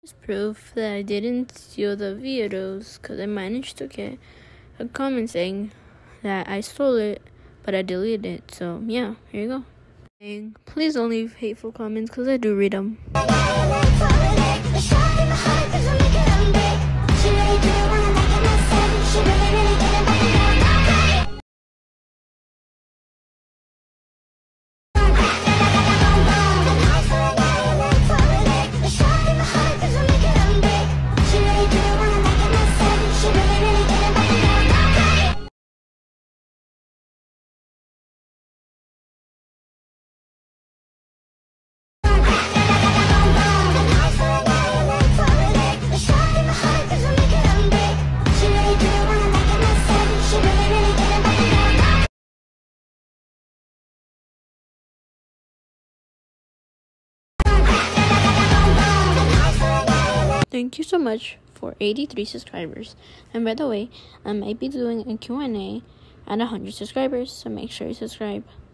Proof that I didn't steal the videos, because I managed to get a comment saying that I stole it, but I deleted it. So yeah, here you go. And please don't leave hateful comments, because I do read them. Thank you so much for 83 subscribers. And by the way, I might be doing a Q&A at 100 subscribers, so make sure you subscribe.